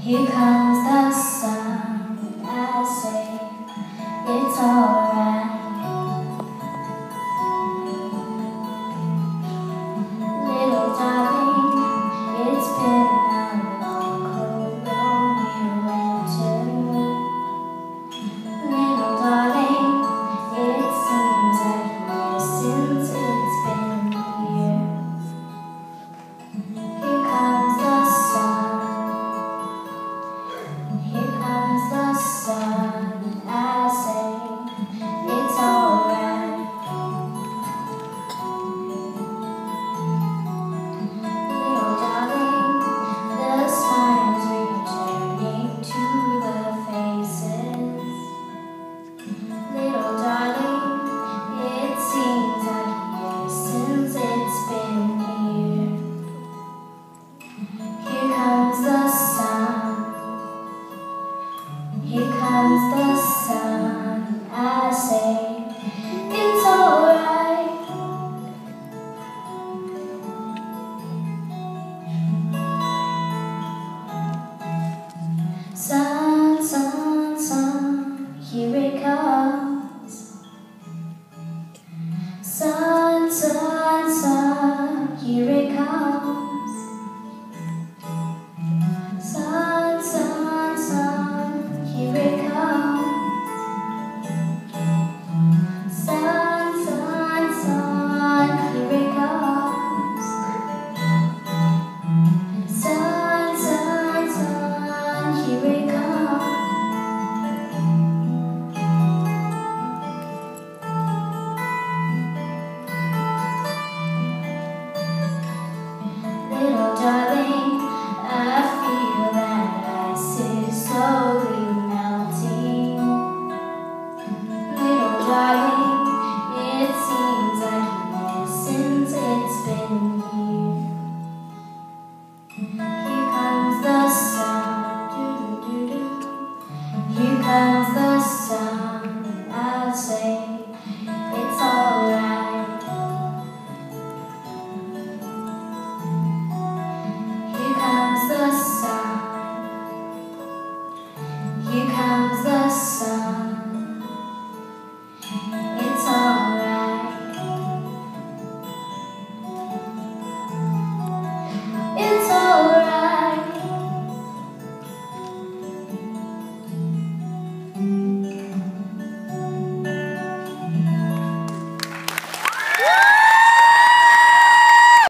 Here comes the sun, I say it's alright. Little darling, it's been a long, cold, lonely winter. Little darling, it seems like years since it's been here. Here comes the sun. Here comes the sun, I say it's alright. Little darling, the smiles returning to the faces. Little darling, it seems like years since it's been here. Here comes the sun. Here comes the sun, I say it's alright. Sun, sun, sun, here it comes. Sun, sun, sun, here it comes. Sun, sun, sun, here it comes. Sun, sun, sun, here it comes. Sun, sun, sun, here it comes. Little darling, I feel that ice is slowly melting. Little darling, it seems like years since it's been here. Here comes the sun, doo-doo-doo-doo. Here comes the sun, I'll say it's alright. Here comes the sun. Here comes the sun.